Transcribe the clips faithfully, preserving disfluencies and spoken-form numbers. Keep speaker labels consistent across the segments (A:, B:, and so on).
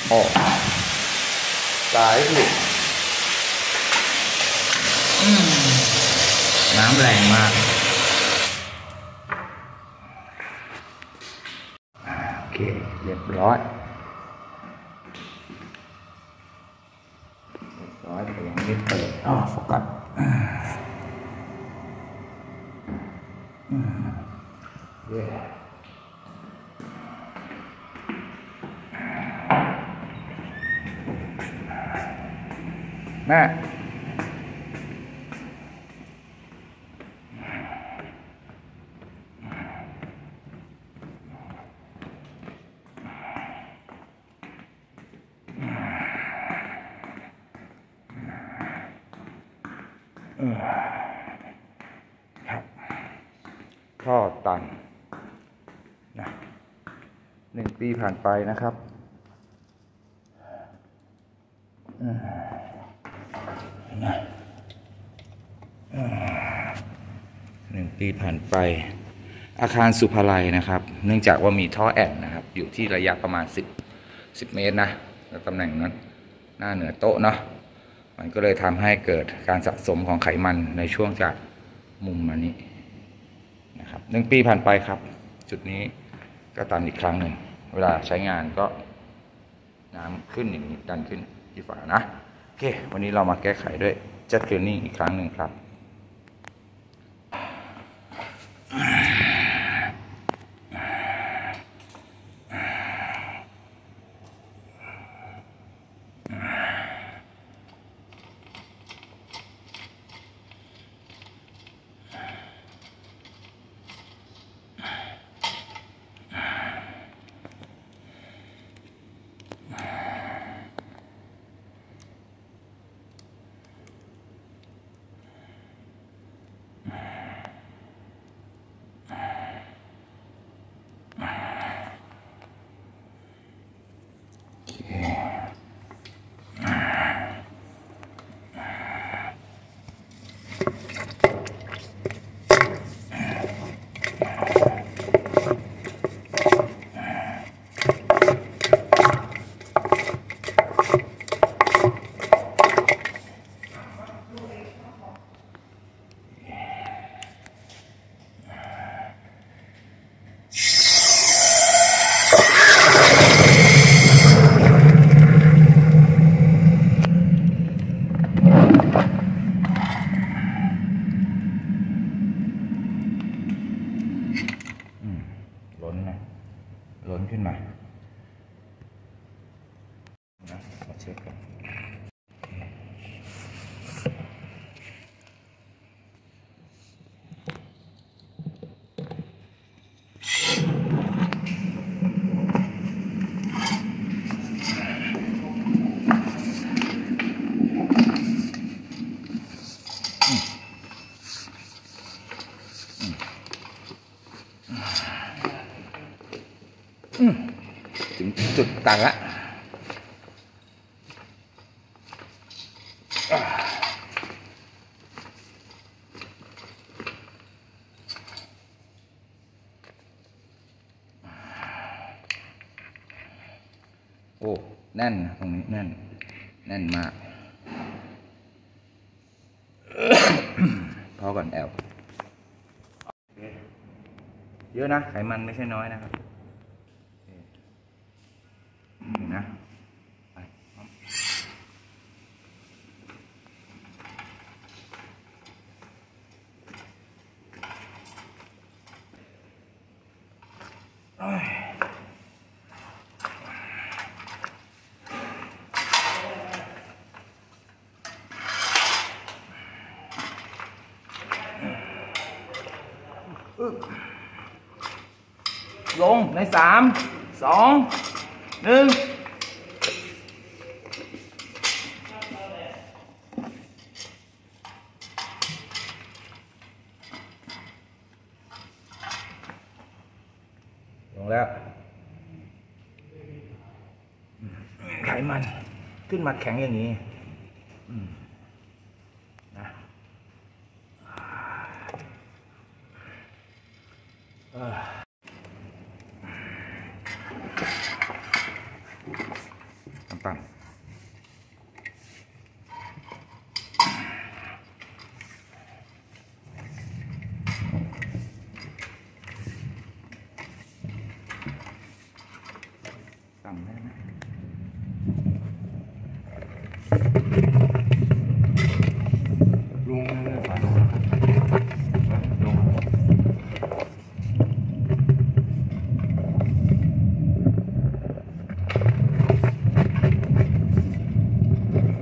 A: ออกสายหลุดน้ำแรงมากโอเคเรียบร้อยเรียบร้อยแต่ยังไม่เปิดอ๋อโฟกัสเย้แม่ครับท่อตันนะหนึ่งปีผ่านไปนะครับนะหนึ่งปีผ่านไปอาคารสุภาลัยนะครับเนื่องจากว่ามีท่อแอนนะครับอยู่ที่ระยะประมาณสิบ สิบเมตรนะแล้วตำแหน่งนั้นหน้าเหนือโต๊ะเนาะมันก็เลยทำให้เกิดการสะสมของไขมันในช่วงจากมุมมานี้นะครับหนึ่งปีผ่านไปครับจุดนี้ก็ตันอีกครั้งหนึ่งเวลาใช้งานก็น้ำขึ้นอย่างนี้ดันขึ้นที่ฝานะโอเควันนี้เรามาแก้ไขด้วยเจ็ตคลีนนิ่งอีกครั้งหนึ่งครับล้นนะล้นขึ้นมานะมาเช็คกันถึงจุดตันละโอ้แน่นตรงนี้แน่นแน่นมากพอก่อนแอลเยอะนะไขมันไม่ใช่น้อยนะครับนะลงในสามสองหนึ่งลงแล้วไขมันขึ้นมาแข็งอย่างนี้นะ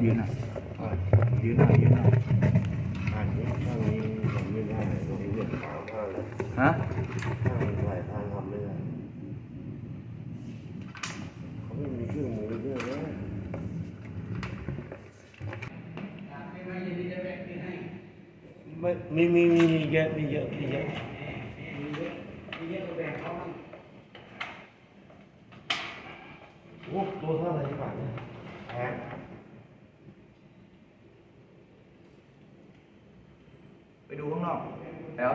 A: ยืนหน่อยยืนหน่อยยืนหน่อย
B: อันนี้ข้างนี้ทำไม่ได้ตรงนี้เนี่ยขาวมากเลย
A: ฮะ
B: ข้างไหลทางทำไม่ได้เขาไม่มีเครื่องมือเยอะเลยไม่มีมีมีมีเยอะมีเยอะมีเยอะมีเยอะแบ่งเขาโอ้ตัวเท่าไหร่บาทเนี่ยแพง
A: ไปดูข้างนอกแล้ว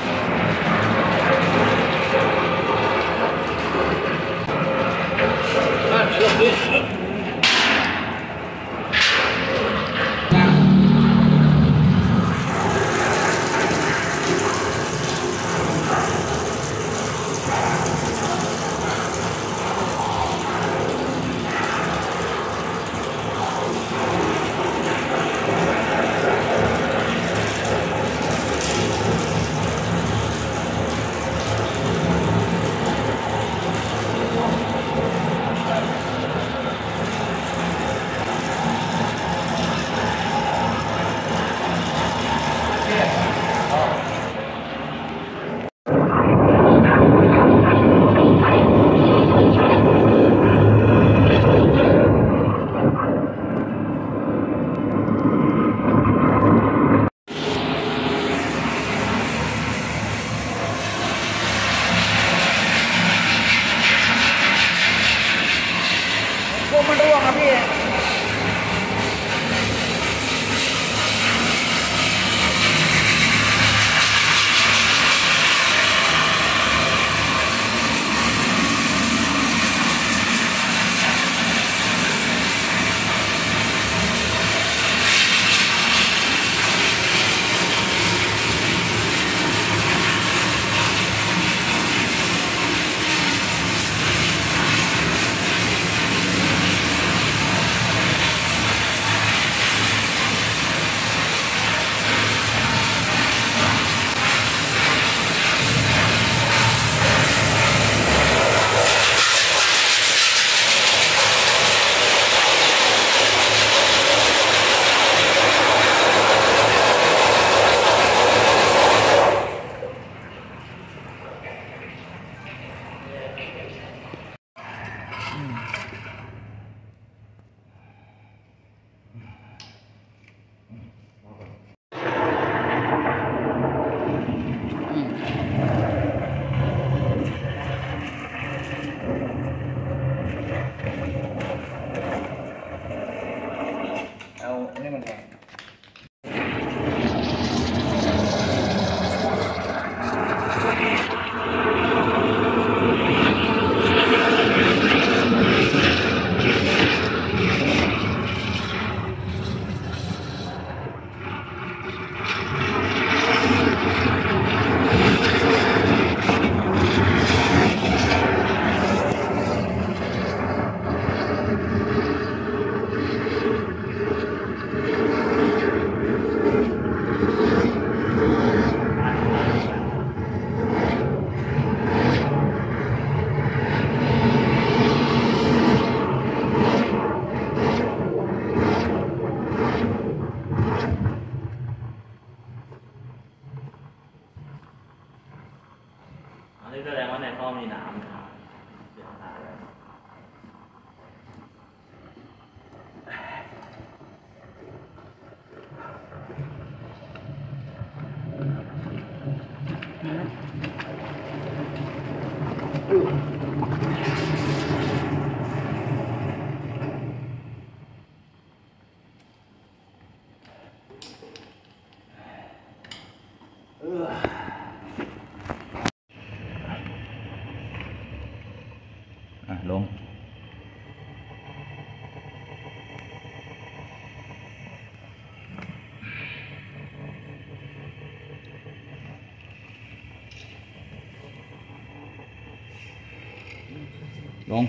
A: มันร่วงครับพี่เอานี่มันแพง
C: อันนี้แสดงว่าในท่อมีน้ำครับเดี๋ยวหาเลย
A: อ่ะลงลง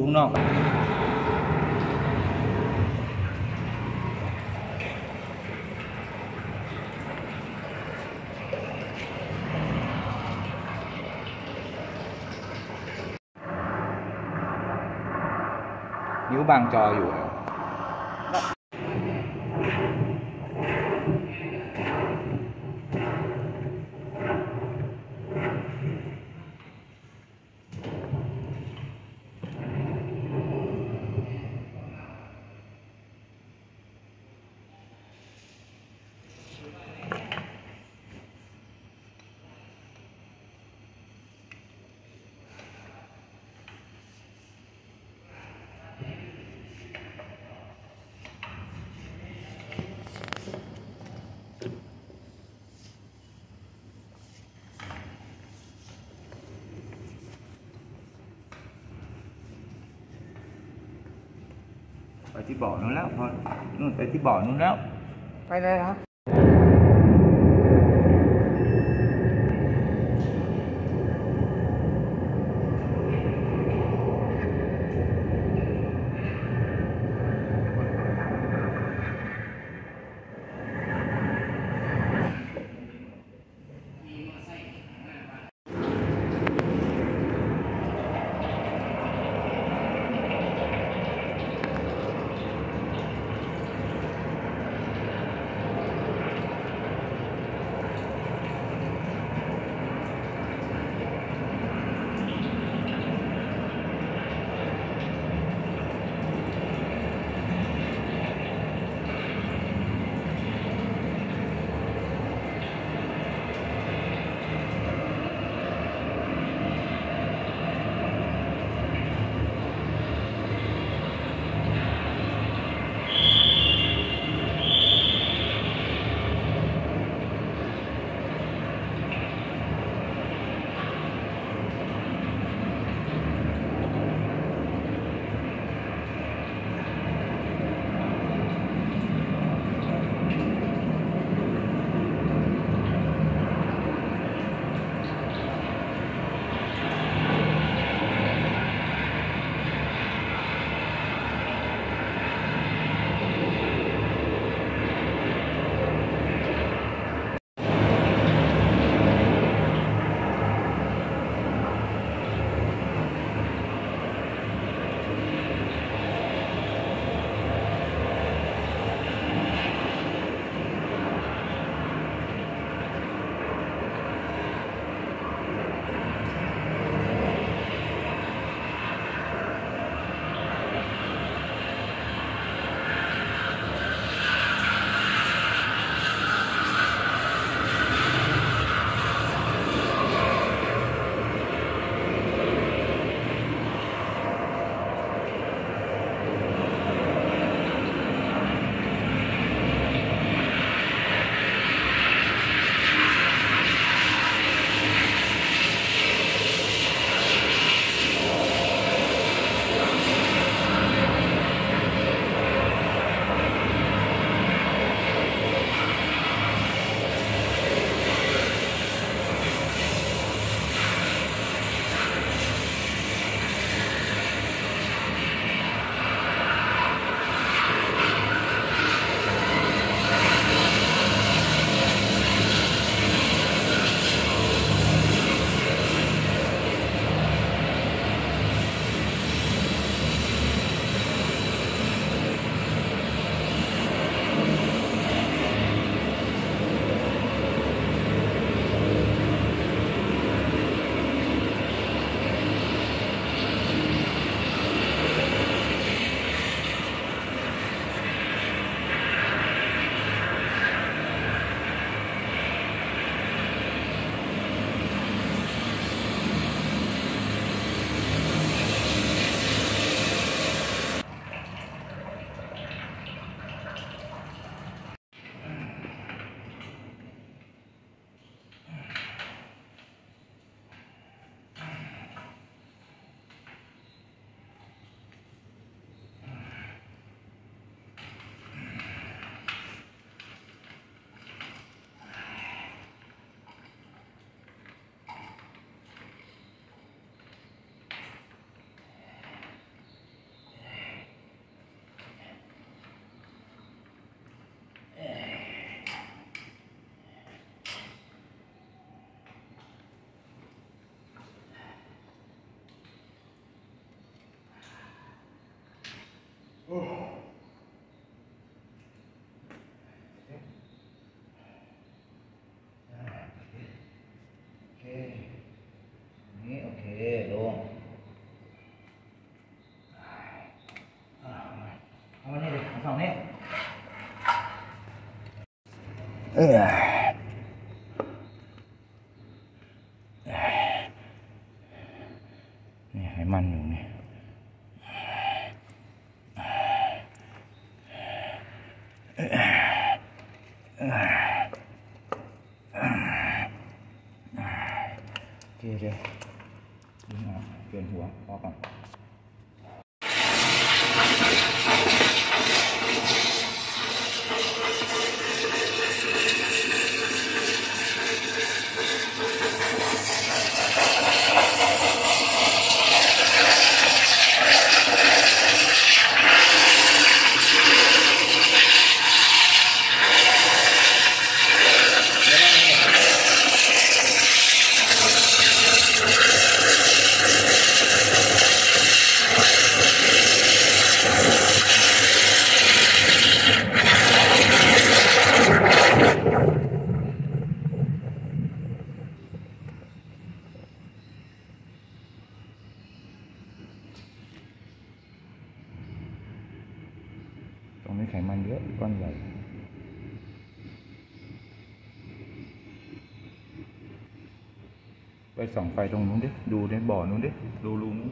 A: ข้างนอกนิ้วบังจออยู่เหรอไปที่บ่อนู้นแล้วพอนู่นไปที่บ่อนู้นแล้วไปเลยครับเคนี่โอเคลงเอามานี่ดิเอาสองนี่เออนี่ให้มันอยู่นี่โอเคเดี๋ยวดึงออกเปลี่ยนหัวพอก่อนตรงนี้ไขมันเยอะก้อนใหญ่ไปส่องไฟตรงนู้นดิดูในบ่อนู้นดิดูรูนู้น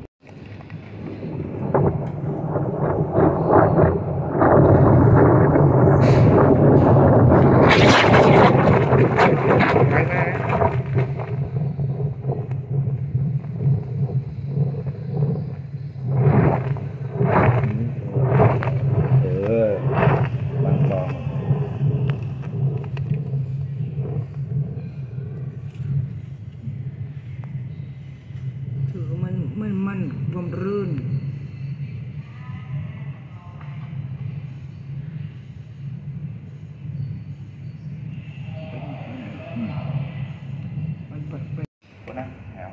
D: ถือมันมันมันความรื่นมันเปิดไป
A: ก็นะแล้ว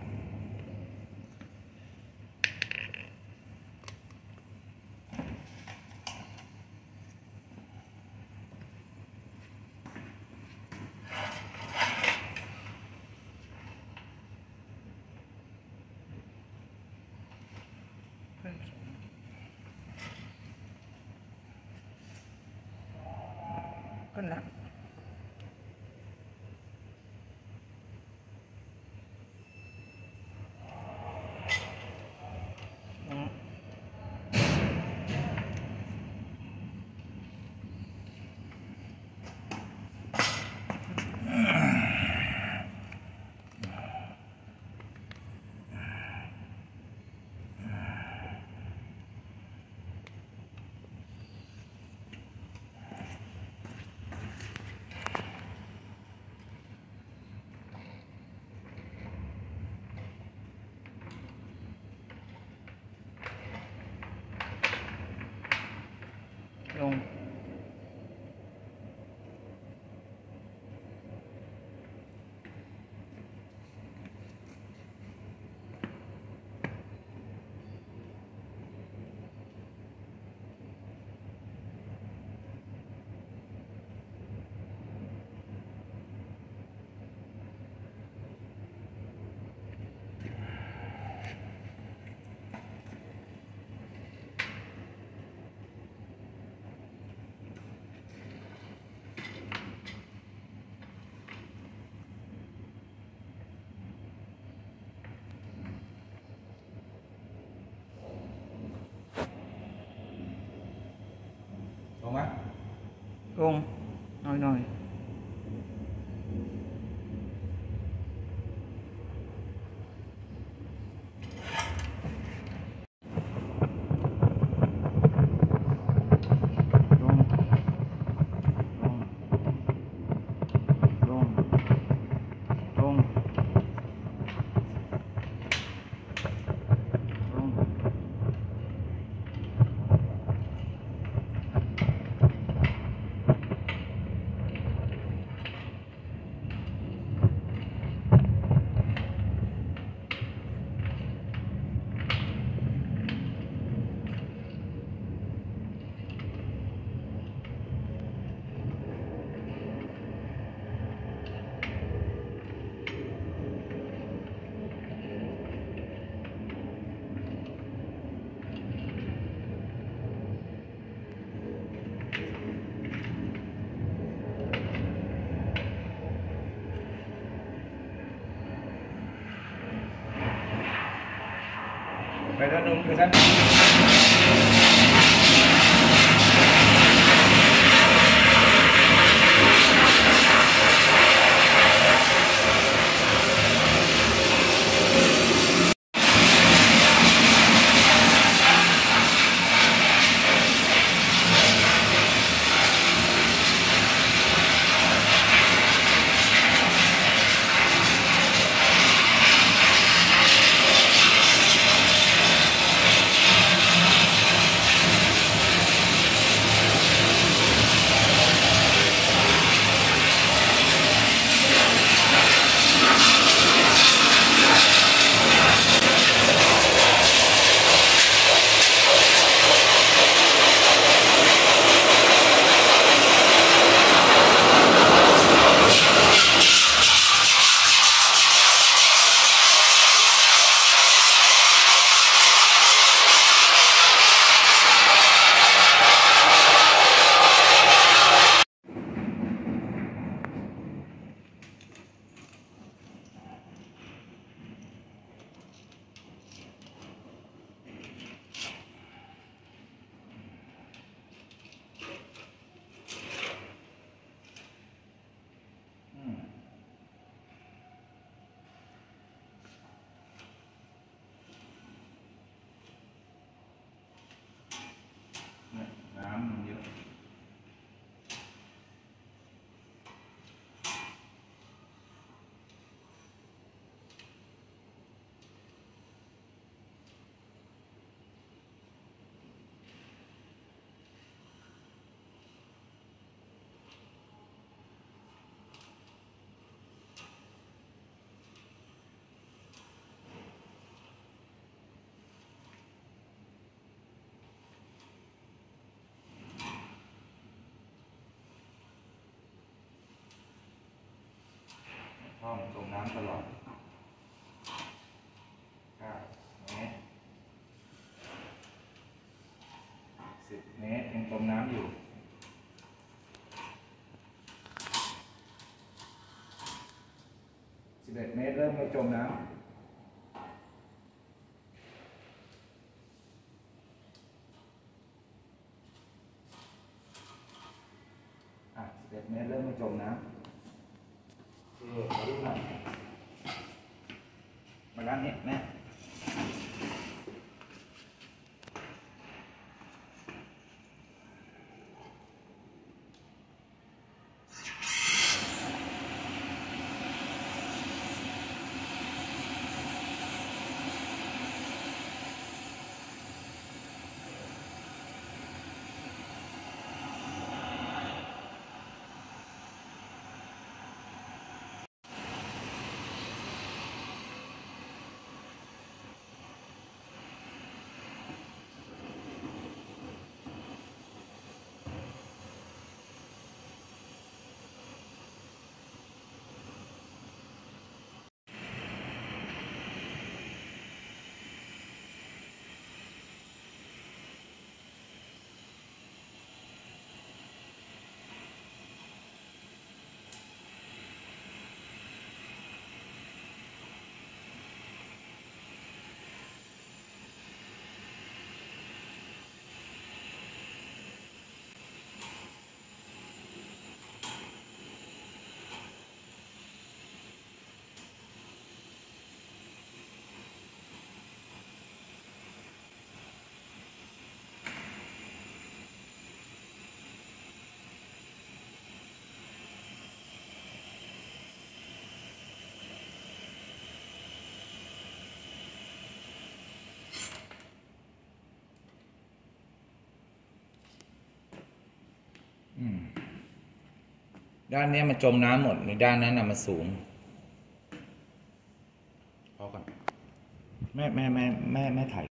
A: ก็หนักลงลงไหม
D: ลงหน่อยหน่อยลงลงลงลงลง ล
A: ไปด้านนู้นไปด้านน้ำมันเยอะท่อมันจมน้ำตลอดเก้าเมตรสิบเมตรยังจมน้ำอยู่สิบเอ็ดเมตรเริ่มไม่จมน้ำอ่ะสิบเอ็ดเมตรเริ่มไม่จมน้ำขอดูหน่อยมาด้านนี้แม่ด้านนี้มันจมน้ำหมดในด้านนั้นน่ะมันสูงพอก่อนแม่แม่แม่แม่แม่ถ่าย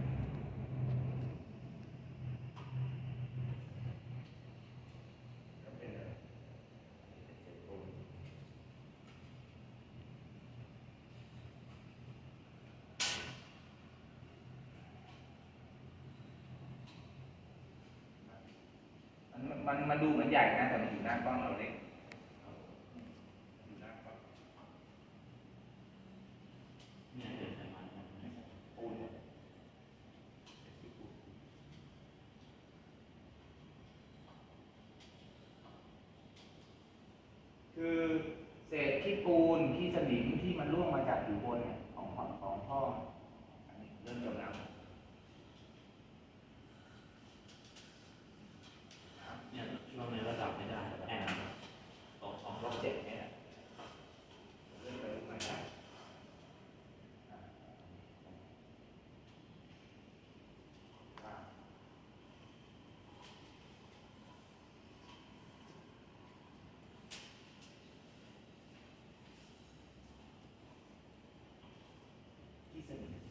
A: มันมันดูเหมือนใหญ่นะแต่มันอยู่หน้ากล้องเราเล็กอยู่หน้ากล้อง
C: เนี่ยเดี๋ยวใส่มัน
A: ปูนคือเศษขี้ปูนขี้สนิมที่มันร่วงมาจากผิวบนเนี่ยของของของท่ออันนี้เริ่มจมแล้ว
C: เนี่ยช่วงนี้ระดับไม่ได้แอนตกสอง
A: ลบเจ็ดเนี่ยเริ่มไปรู้ไหมได้ที่สนิม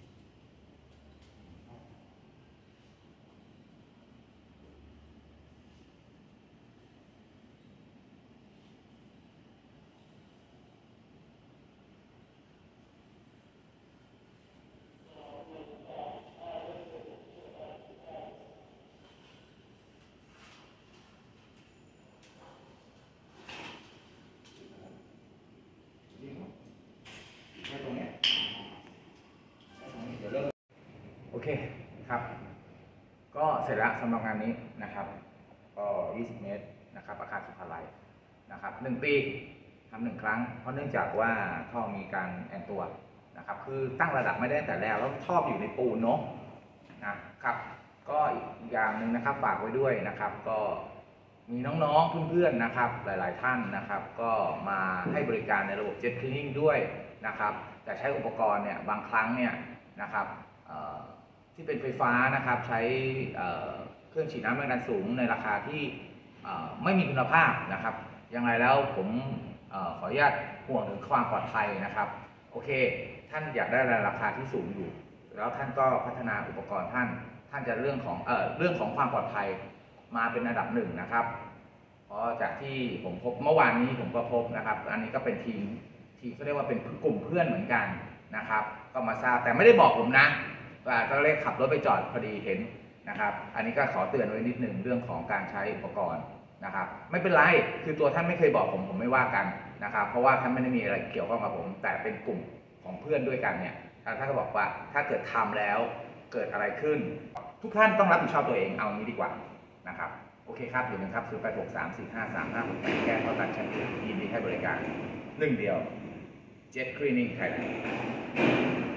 A: แค่ตรงเนี้ยแค่ตรงนี้เดี๋ยวเริ่มโอเคครับ ก็เสร็จแล้วสำหรับงานนี้นะครับ ก็ยี่สิบเมตรนะครับอาคารสุภาลัยนะครับหนึ่งปีทำหนึ่งครั้ง เพราะเนื่องจากว่าท่อมีการแอนตัวนะครับ คือตั้งระดับไม่ได้ตั้งแต่แรกแล้วท่ออยู่ในปูนเนาะนะครับ ก็อีกอย่างหนึ่งนะครับฝากไว้ด้วยนะครับ ก็มีน้องๆเพื่อนๆนะครับหลายๆท่านนะครับ ก็มาให้บริการในระบบ Jet Cleaning ด้วยนะครับ แต่ใช้อุปกรณ์เนี่ยบางครั้งเนี่ยนะครับที่เป็นไฟฟ้านะครับใช้เครื่องฉีดน้ำแรงดันสูงในราคาที่ไม่มีคุณภาพนะครับอย่างไรแล้วผมขออนุญาตห่วงถึงความปลอดภัยนะครับโอเคท่านอยากได้ราคาที่สูงอยู่แล้วท่านก็พัฒนาอุปกรณ์ท่านท่านจะเรื่องของเอ่อเรื่องของความปลอดภัยมาเป็นอันดับหนึ่งนะครับเพราะจากที่ผมพบเมื่อวานนี้ผมก็พบนะครับอันนี้ก็เป็นทีมที่เขาเรียกว่าเป็นกลุ่มเพื่อนเหมือนกันนะครับก็มาทราบแต่ไม่ได้บอกผมนะว่าก็เลยขับรถไปจอดพอดีเห็นนะครับอันนี้ก็ขอเตือนไว้นิดหนึ่งเรื่องของการใช้อุปกรณ์นะครับไม่เป็นไรคือตัวท่านไม่เคยบอกผมผมไม่ว่ากันนะครับเพราะว่าท่านไม่ได้มีอะไรเกี่ยวข้องกับผมแต่เป็นกลุ่มของเพื่อนด้วยกันเนี่ยท่านก็บอกว่าถ้าเกิดทำแล้วเกิดอะไรขึ้นทุกท่านต้องรับผิดชอบตัวเองเอางี้ดีกว่านะครับโอเคครับอย่าลืมครับศูนย์ แปด หก สาม สี่ ห้า สาม ห้า หก แปดแก้ข้อตัดชั้นเดียวยินดีให้บริการหนึ่งเดียว Jet Cleaning Thailand